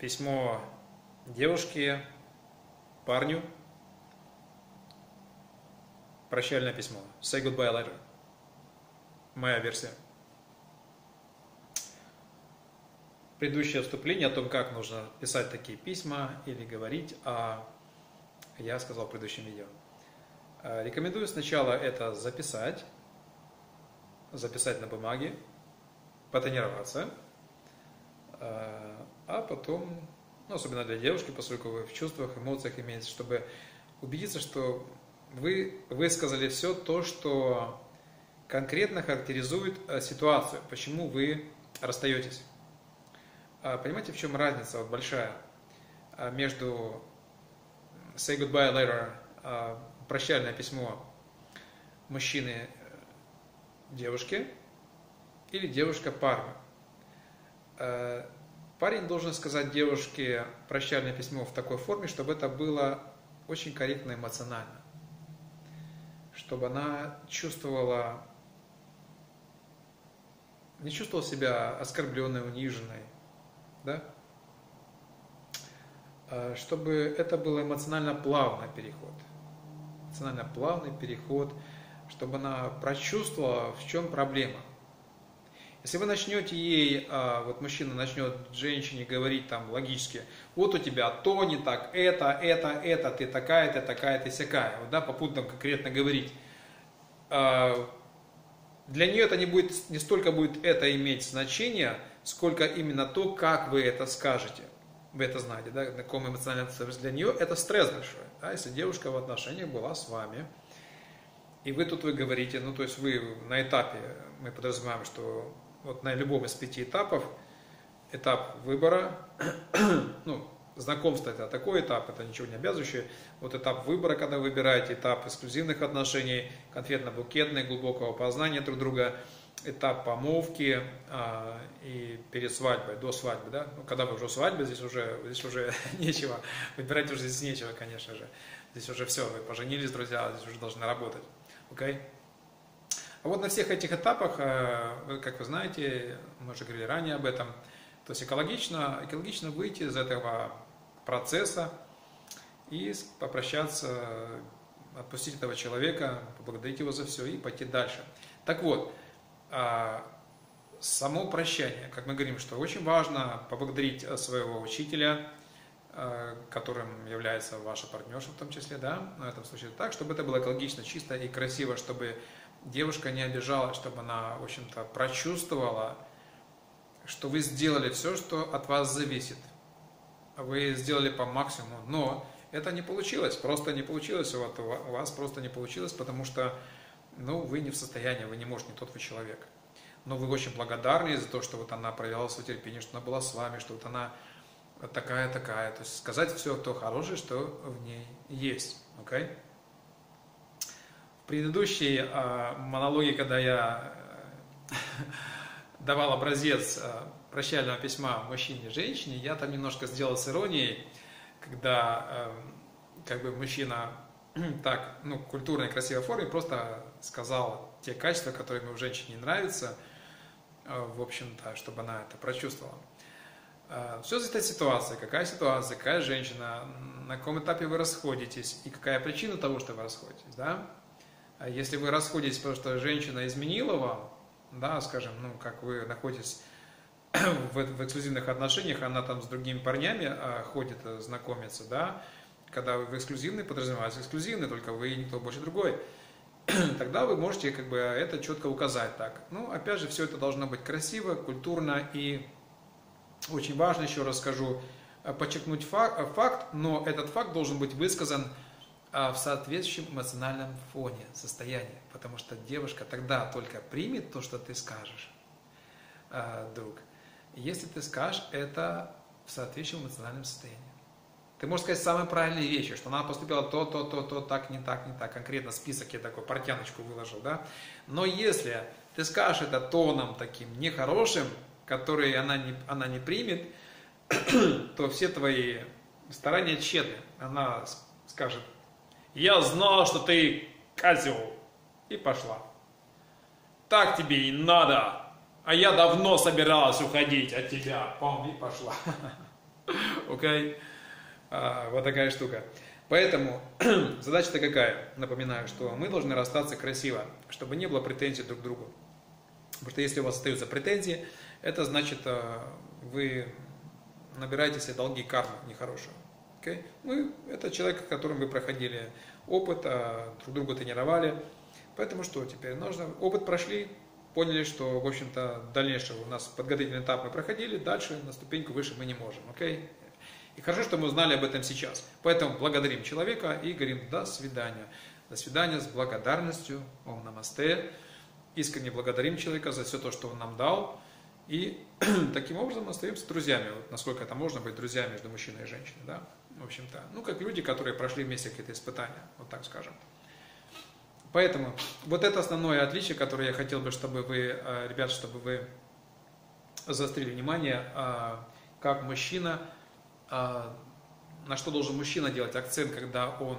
Письмо девушке, парню. Прощальное письмо. Say goodbye letter. Моя версия. Предыдущее вступление о том, как нужно писать такие письма или говорить, я сказал в предыдущем видео. Рекомендую сначала это записать на бумаге, потренироваться, а потом, особенно для девушки, поскольку вы в чувствах, эмоциях имеете, чтобы убедиться, что вы высказали все то, что конкретно характеризует ситуацию, почему вы расстаетесь. Понимаете, в чем разница большая между say goodbye letter, прощальное письмо мужчины девушке или девушка парню. Парень должен сказать девушке прощальное письмо в такой форме, чтобы это было очень корректно эмоционально, чтобы она не чувствовала себя оскорбленной, униженной, да? Чтобы это был эмоционально плавный переход, чтобы она прочувствовала, в чем проблема. Если вы начнете ей, мужчина начнет женщине говорить там логически, вот у тебя то не так, это, ты такая, ты сякая, попутно конкретно говорить. Для нее это не столько будет это иметь значение, сколько именно то, как вы это скажете. Вы это знаете, да, на каком эмоциональном состоянии. Для нее это стресс большой. Да? Если девушка в отношениях была с вами, и вы говорите, то есть вы на этапе, мы подразумеваем, что на любом из 5 этапов, этап выбора, знакомство это такой этап, это ничего не обязывающий. Этап выбора, когда вы выбираете, этап эксклюзивных отношений, конфетно-букетный, глубокого познания друг друга, этап помолвки и перед свадьбой, до свадьбы, да? Когда вы уже в свадьбе, здесь уже нечего, выбирать уже здесь нечего, конечно же. Здесь уже все, вы поженились, друзья, здесь уже должны работать. Okay? А на всех этих этапах, как вы знаете, мы уже говорили ранее об этом, то есть экологично выйти из этого процесса и попрощаться, отпустить этого человека, поблагодарить его за все и пойти дальше. Так вот, само прощание, как мы говорим, что очень важно поблагодарить своего учителя, которым является ваша партнерша в том числе, да, в этом случае так, чтобы это было экологично, чисто и красиво, чтобы девушка не обижалась, чтобы она, в общем-то, прочувствовала, что вы сделали все, что от вас зависит. Вы сделали по максимуму, но это не получилось, просто не получилось, у вас просто не получилось, потому что, вы не в состоянии, вы не можете, не тот вы человек. Но вы очень благодарны за то, что она проявила свое терпение, что она была с вами, что она такая. То есть сказать все то хорошее, что в ней есть. Okay? В предыдущей монологе, когда я давал образец прощального письма мужчине и женщине, я там немножко сделал с иронией, когда мужчина так, культурной, красивой форме просто сказал те качества, которые ему в женщине нравятся, в общем-то, чтобы она это прочувствовала. Все зависит от ситуации, какая женщина, на каком этапе вы расходитесь и какая причина того, что вы расходитесь, да? Если вы расходитесь, потому что женщина изменила вам, да, скажем, как вы находитесь в эксклюзивных отношениях, она там с другими парнями ходит, знакомится, да, когда вы в эксклюзивный, подразумевается эксклюзивный, только вы и никто больше другой, тогда вы можете это четко указать так. Опять же, все это должно быть красиво, культурно и очень важно, еще раз скажу, подчеркнуть факт, но этот факт должен быть высказан в соответствующем эмоциональном фоне, состоянии, потому что девушка тогда только примет то, что ты скажешь, друг, если ты скажешь это в соответствующем эмоциональном состоянии. Ты можешь сказать самые правильные вещи, что она поступила то, так, не так, конкретно список я такой, портяночку выложил, да. Но если ты скажешь это тоном таким нехорошим, который она не примет, то все твои старания тщетны. Она скажет: я знала, что ты козел, и пошла. Так тебе и надо, а я давно собиралась уходить от тебя, и пошла. Окей? Вот такая штука. Поэтому задача-то какая? Напоминаю, что мы должны расстаться красиво, чтобы не было претензий друг к другу. Потому что если у вас остаются претензии, это значит, вы набираете себе долги кармы нехорошую. Okay? Это человек, с которым вы проходили опыт, друг друга тренировали. Поэтому что теперь? Нужно опыт прошли, поняли, что, в общем-то, дальнейшего у нас подготовительный этап мы проходили, дальше на ступеньку выше мы не можем. Okay? И хорошо, что мы узнали об этом сейчас. Поэтому благодарим человека и говорим до свидания. До свидания с благодарностью. Ом намасте. Искренне благодарим человека за все то, что он нам дал. И таким образом остаемся друзьями. Вот насколько это можно быть друзьями между мужчиной и женщиной. Да? В общем-то, как люди, которые прошли вместе какие-то испытания. Вот так скажем. Поэтому вот это основное отличие, которое я хотел бы, чтобы вы, ребят, чтобы вы заострили внимание, как мужчина, на что должен мужчина делать акцент, когда он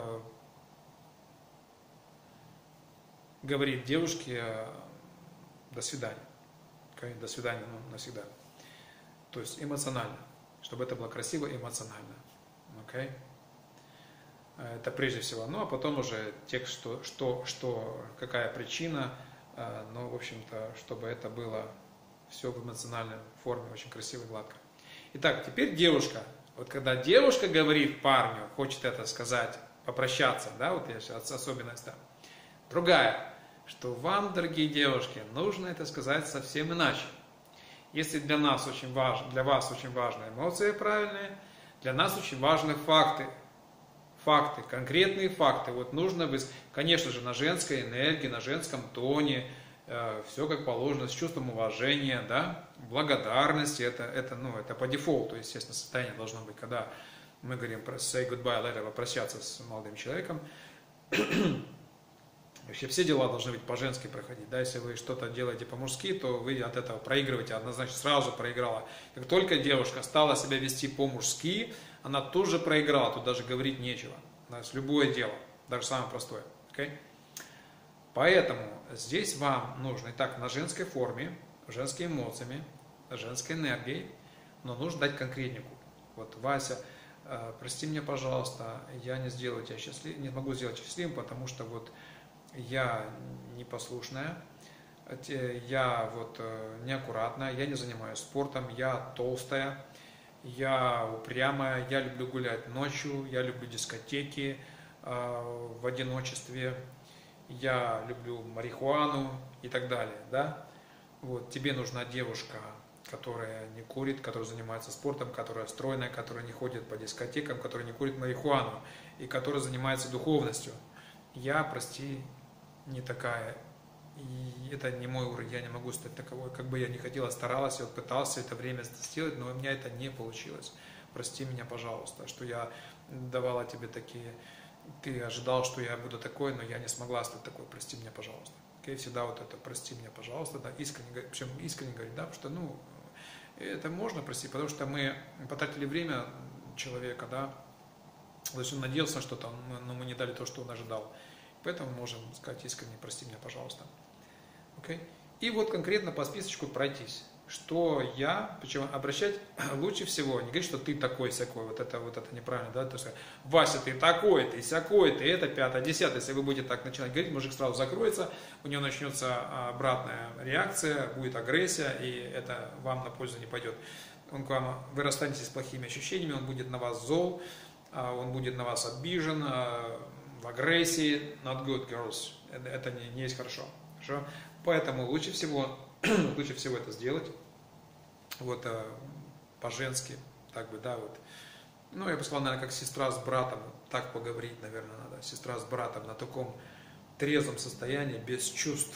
говорит девушке до свидания. Okay? До свидания, навсегда. То есть эмоционально. Чтобы это было красиво и эмоционально. Okay? Это прежде всего. Ну, а потом уже текст, какая причина. В общем-то, чтобы это было все в эмоциональной форме, очень красиво и гладко. Итак, теперь девушка. Вот когда девушка говорит парню, хочет это сказать, попрощаться, да, вот я сейчас особенность, да. Другая, что вам, дорогие девушки, нужно это сказать совсем иначе. Если для нас очень важно, для вас очень важны эмоции правильные, для нас очень важны факты. Факты, конкретные факты. Вот нужно, конечно же, на женской энергии, на женском тоне, все как положено, с чувством уважения, да, благодарности, это по дефолту, естественно, состояние должно быть, когда мы говорим про say goodbye later, попрощаться с молодым человеком. Вообще все дела должны быть по-женски проходить, да, если вы что-то делаете по-мужски, то вы от этого проигрываете, однозначно сразу проиграла. Как только девушка стала себя вести по-мужски, она тут же проиграла, тут даже говорить нечего, да, любое дело, даже самое простое, okay? Поэтому здесь вам нужно и так на женской форме, женскими эмоциями, женской энергией, но нужно дать конкретнику. Вот, Вася, прости меня, пожалуйста, я не могу сделать счастливым, потому что вот я непослушная, я вот неаккуратная, я не занимаюсь спортом, я толстая, я упрямая, я люблю гулять ночью, я люблю дискотеки в одиночестве, я люблю марихуану и так далее, да? Вот, тебе нужна девушка, которая не курит, которая занимается спортом, которая стройная, которая не ходит по дискотекам, которая не курит марихуану и которая занимается духовностью. Я, прости, не такая. И это не мой уровень, я не могу стать таковой. Как бы я не хотела, старалась, я пытался это время сделать, но у меня это не получилось. Прости меня, пожалуйста, что я давала тебе такие... Ты ожидал, что я буду такой, но я не смогла стать такой. Прости меня, пожалуйста. Okay? Всегда вот это «прости меня, пожалуйста». Да, причем искренне говорить, да, потому что, это можно простить, потому что мы потратили время человека, да, то есть он надеялся на что-то, но мы не дали то, что он ожидал. Поэтому можем сказать искренне «прости меня, пожалуйста». Okay? И вот конкретно по списочку пройтись. Что причем обращать лучше всего, не говорить, что ты такой-сякой, вот это неправильно, да, то есть, Вася, ты такой, ты сякой, ты это, пятое, десятое, если вы будете так начинать говорить, мужик сразу закроется, у него начнется обратная реакция, будет агрессия, и это вам на пользу не пойдет. Вы расстанетесь с плохими ощущениями, он будет на вас зол, он будет на вас обижен, в агрессии, not good, girls, это не есть хорошо. Поэтому лучше всего это сделать вот по-женски, так бы, да, вот. Я бы сказал, наверное, как сестра с братом, так поговорить, наверное, надо. Сестра с братом на таком трезвом состоянии, без чувств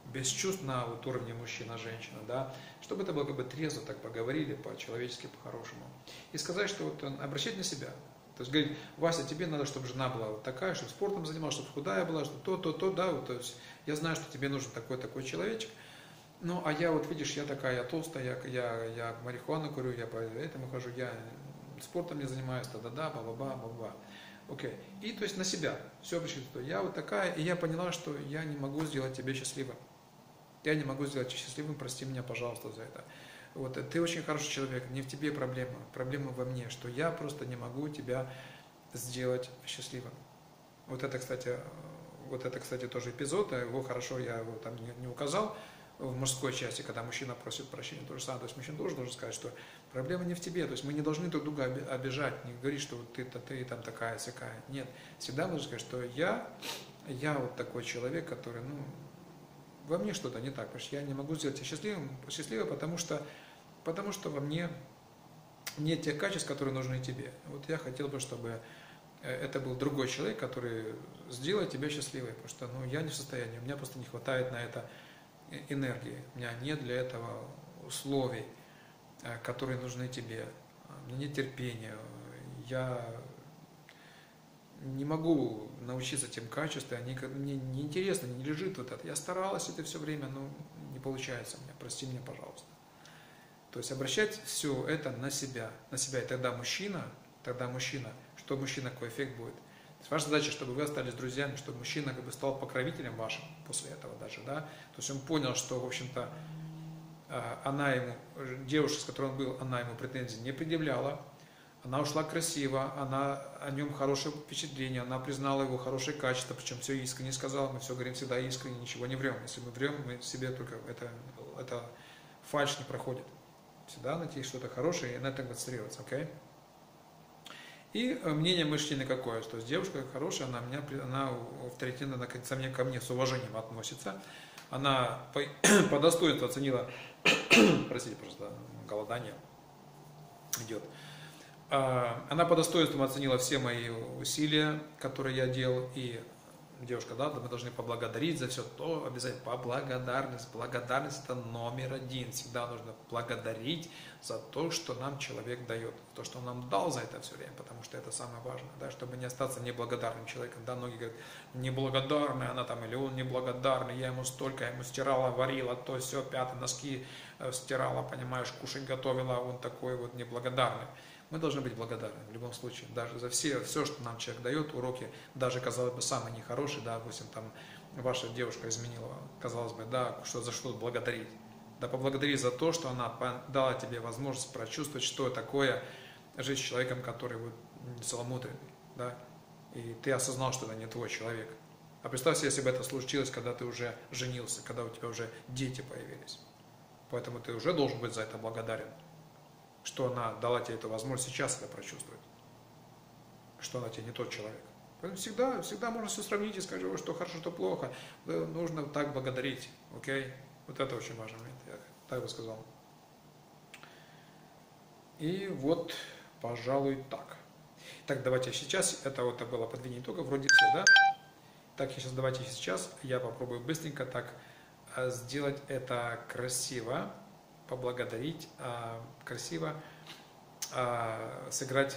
на вот уровне мужчина-женщина, да, чтобы это было как бы трезво, так поговорили, по-человечески, по-хорошему. И сказать, что вот обращать на себя. То есть говорить, Вася, тебе надо, чтобы жена была вот такая, чтобы спортом занималась, чтобы худая была, чтобы то, да, вот, то есть я знаю, что тебе нужен такой человечек. А я вот, видишь, я такая, я толстая, я марихуану курю, я по этому хожу, я спортом не занимаюсь, бла-бла-бла. Окей. И то есть на себя. Все обращено, что я вот такая, и я поняла, что я не могу сделать тебя счастливым. Я не могу сделать тебя счастливым, прости меня, пожалуйста, за это. Вот ты очень хороший человек, не в тебе проблема, проблема во мне, что я просто не могу тебя сделать счастливым. Вот это, кстати, тоже эпизод, его хорошо, я его там не указал в мужской части, когда мужчина просит прощения, то же самое. То есть мужчина тоже должен сказать, что проблема не в тебе, то есть мы не должны друг друга обижать, не говорить, что вот ты там такая-сякая. Нет, всегда нужно сказать, что я вот такой человек, который, во мне что-то не так, потому что я не могу сделать тебя счастливым, потому что во мне нет тех качеств, которые нужны тебе. Вот я хотел бы, чтобы это был другой человек, который сделает тебя счастливой, потому что я не в состоянии, у меня просто не хватает на это энергии, у меня нет для этого условий, которые нужны тебе, у меня нет терпения, я не могу научиться тем качествам, мне неинтересно, не лежит вот это. Я старалась это все время, но не получается у меня, прости меня, пожалуйста. То есть обращать все это на себя, и тогда мужчина, что мужчина, какой эффект будет. То есть ваша задача, чтобы вы остались друзьями, чтобы мужчина стал покровителем вашим после этого даже, да. То есть он понял, что, в общем-то, девушка, с которой он был, она ему претензий не предъявляла, она ушла красиво, она о нем хорошее впечатление, она признала его хорошие качества, причем все искренне сказала, мы все говорим всегда искренне, ничего не врем. Если мы врем, мы себе только, это фальшь не проходит. Всегда найти что-то хорошее и на это концентрироваться, окей? И мнение мужчины какое, что девушка хорошая, она авторитетно ко мне с уважением относится, она по достоинству оценила, простите, пожалуйста, голодание идет, она по достоинству оценила все мои усилия, которые я делал, и девушка, да, мы должны поблагодарить за все то, обязательно благодарность это номер один, всегда нужно благодарить за то, что нам человек дает, то, что он нам дал за это все время, потому что это самое важное, да, чтобы не остаться неблагодарным человеком, да, многие говорят, неблагодарный, она там, или он неблагодарный, я ему стирала, варила, то все, пятые носки стирала, понимаешь, кушать готовила, а он такой вот неблагодарный. Мы должны быть благодарны в любом случае, даже за все, что нам человек дает, уроки, даже, казалось бы, самые нехорошие, да, допустим, там, ваша девушка изменила, казалось бы, да, за что благодарить. Да, поблагодари за то, что она дала тебе возможность прочувствовать, что такое жить с человеком, который вот целомудренный, да, и ты осознал, что это не твой человек. А представь себе, если бы это случилось, когда ты уже женился, когда у тебя уже дети появились. Поэтому ты уже должен быть за это благодарен, что она дала тебе эту возможность сейчас это прочувствовать, что она тебе не тот человек. Поэтому всегда можно все сравнить и сказать, что хорошо, что плохо. Нужно так благодарить, окей? Вот это очень важный момент, я так бы сказал. И вот, пожалуй, так. Так, давайте сейчас, это было подведение итога, вроде все, да? Так, давайте сейчас я попробую быстренько так сделать это красиво, поблагодарить, красиво сыграть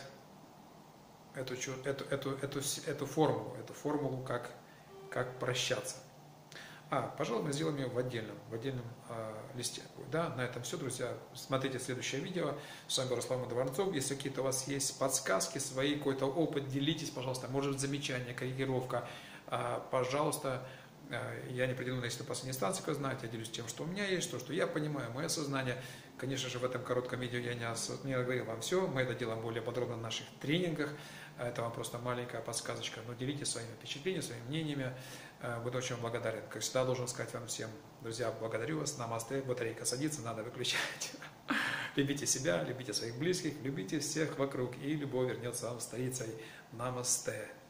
эту формулу, как прощаться. Пожалуй, мы сделаем ее в отдельном листе. Да, на этом все, друзья. Смотрите следующее видео. С вами был Руслан Дворцов. Если какие-то у вас есть подсказки, свои, какой-то опыт, делитесь, пожалуйста. Может, замечания, корректировка. Пожалуйста, я не претендую на если последней инстанции, как знаете, я делюсь тем, что у меня есть, то, что я понимаю, мое сознание. Конечно же, в этом коротком видео я не говорил вам все. Мы это делаем более подробно в наших тренингах. Это вам просто маленькая подсказочка. Но делитесь своими впечатлениями, своими мнениями. Буду очень благодарен. Как всегда, должен сказать вам всем, друзья, благодарю вас. Намасте. Батарейка садится, надо выключать. Любите себя, любите своих близких, любите всех вокруг. И любовь вернется вам столицей. Намасте.